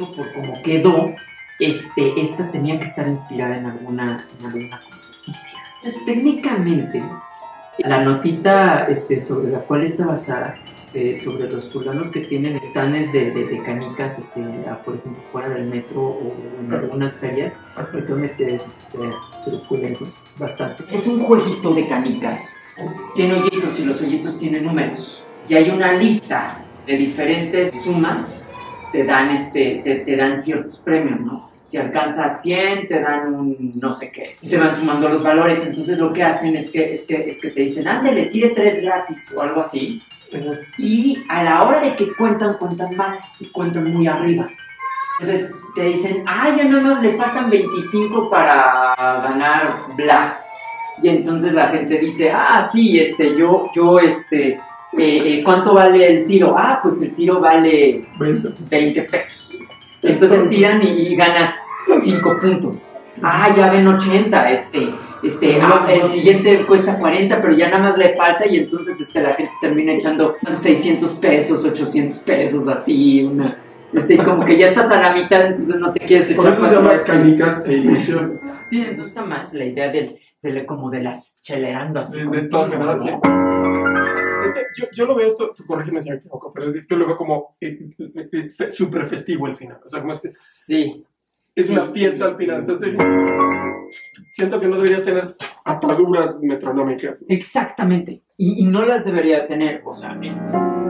hecho, por cómo quedó, esta tenía que estar inspirada en alguna noticia. Entonces, técnicamente, la notita sobre la cual está basada, sobre los fulanos que tienen stands de canicas, por ejemplo, fuera del metro o en algunas ferias, que son truculentos, bastante. Es un jueguito de canicas. Tiene hoyitos y los hoyitos tienen números. Y hay una lista de diferentes sumas, te dan ciertos premios, ¿no? Si alcanzas 100, te dan un no sé qué. Se van sumando los valores. Entonces lo que hacen es que te dicen, ándale, tire 3 gratis o algo así. Y a la hora de que cuentan mal y cuentan muy arriba. Entonces te dicen, ya nada más le faltan 25 para ganar bla. Y entonces la gente dice, sí, ¿cuánto vale el tiro? Pues el tiro vale 20 pesos. Entonces tiran y ganas 5 puntos. Ya ven 80, el siguiente cuesta 40, pero ya nada más le falta y entonces la gente termina echando 600 pesos, 800 pesos, así, como que ya estás a la mitad, entonces no te quieres echar. Por eso se llama canicas e ilusiones. Sí, me gusta más la idea como de las chelerando así. De todas maneras, sí. Yo lo veo esto, corrígeme si me equivoco, pero yo lo veo como súper festivo al final. O sea, como es que sí. Es una fiesta al final. Entonces, siento que no debería tener ataduras metronómicas. Exactamente. Y no las debería tener, o sea,